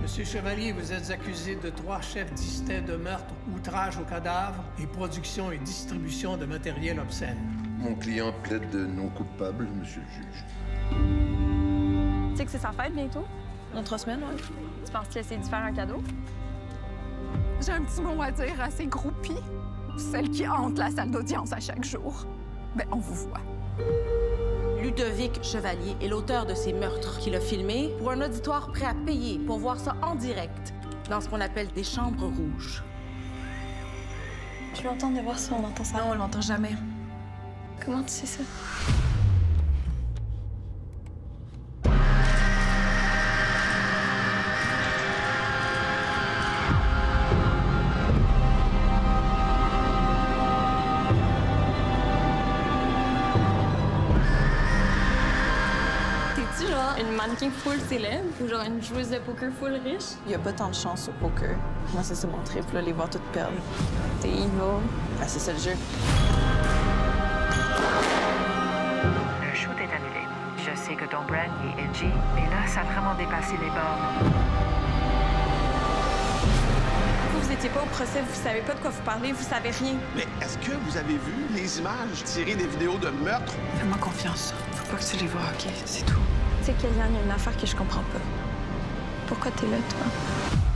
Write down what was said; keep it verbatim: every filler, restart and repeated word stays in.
Monsieur Chevalier, vous êtes accusé de trois chefs distincts de meurtre, outrage au cadavre et production et distribution de matériel obscène. Mon client plaide de non coupable, monsieur le juge. Tu sais que c'est sa fête bientôt? Dans trois semaines, ouais. Tu penses qu'il essaie de faire un cadeau? J'ai un petit mot à dire à ces groupies, celles qui hantent la salle d'audience à chaque jour. Ben, on vous voit. Ludovic Chevalier est l'auteur de ces meurtres qu'il a filmés pour un auditoire prêt à payer pour voir ça en direct dans ce qu'on appelle des chambres rouges. Je l'entends de voir si on entend ça. Non, on l'entend jamais. Comment tu sais ça? T'es-tu genre une mannequin full célèbre ou genre une joueuse de poker full riche? Il y a pas tant de chance au poker. Moi, c'est ça mon trip, là, les voir toutes perdre. T'es evil. Ah, c'est ça le jeu. Le shoot est annulé. Je sais que ton brand est edgy, mais là, ça a vraiment dépassé les bornes. Vous, vous étiez pas au procès, vous savez pas de quoi vous parlez, vous savez rien. Mais est-ce que vous avez vu les images tirées des vidéos de meurtre? Fais-moi confiance. Faut pas que tu les vois, OK? C'est tout. Tu sais, Kéliane, il y a une affaire que je comprends pas. Pourquoi t'es là, toi?